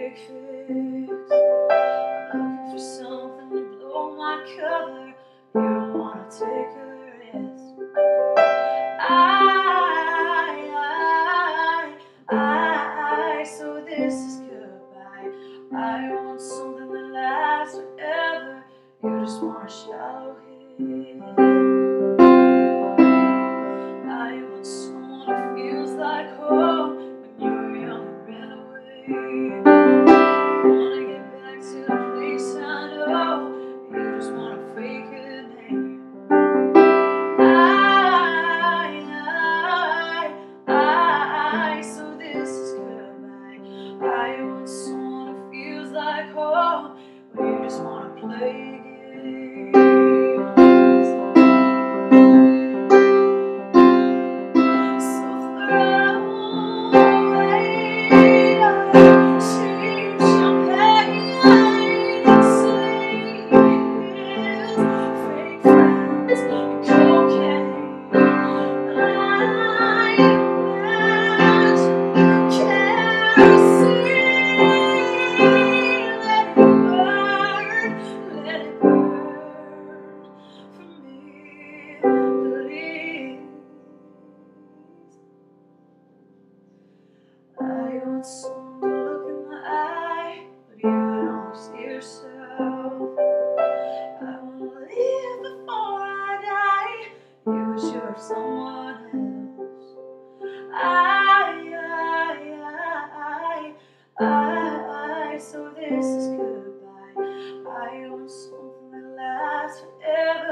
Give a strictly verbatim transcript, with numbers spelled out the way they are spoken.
quick fix. Looking for something to blow my cover. You don't wanna take a risk. I, I, I, so this is goodbye. I want something that lasts forever. You just want a shallow hit. I want someone who feels like home when you were young and ran away. I wanna get back to the place I know. You just wanna fake a name. I, I, I, so this is goodbye. I want someone who feels like home when you just wanna play games. I want someone to look in my eye, but you don't see yourself. I wanna live before I die. You wish you were someone else. I, I, I, I, I, so this is goodbye. I want something that lasts forever.